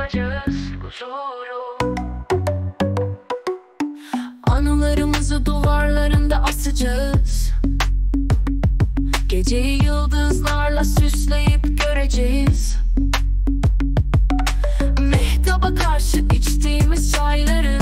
bulacağız huzuru. Anılarımızı duvarlarında asacağız. Geceyi yıldızlarla süsleyip göreceğiz. Mehtaba karşı içtiğimiz çayları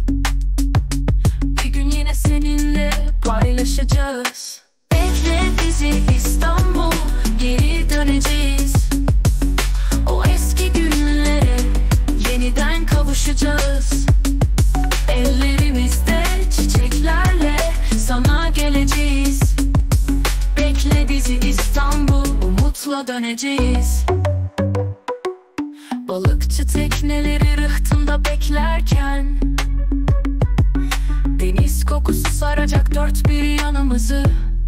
bir gün yine seninle paylaşacağız. Bekle bizi İstanbul, geri döneceğiz. O eski günlere yeniden kavuşacağız. Ellerimizde çiçeklerle sana geleceğiz. Bekle bizi İstanbul, umutla döneceğiz. Balıkçı tekneleri rıhtımda beklerken deniz kokusu saracak dört bir yanımızı.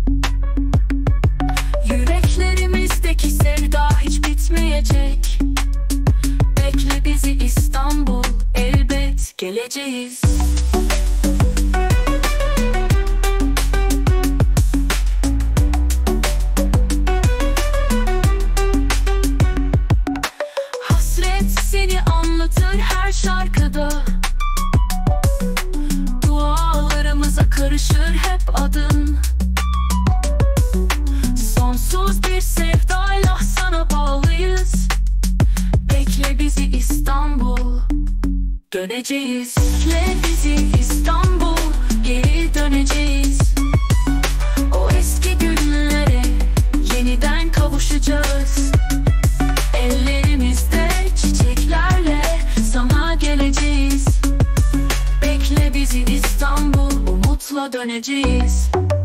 Yüreklerimizdeki sevda hiç bitmeyecek. Bekle bizi İstanbul, elbet geleceğiz. Hasret seni anlatır her şarkıda. Dualarımıza karışır hep adın. Sonsuz bir sevdayla sana bağlıyız. Bekle bizi İstanbul, döneceğiz. Bekle bizi İstanbul, geri döneceğiz. O eski günlere yeniden kavuşacağız. Ellerimizde çiçeklerle sana geleceğiz. Bekle bizi İstanbul, umutla döneceğiz.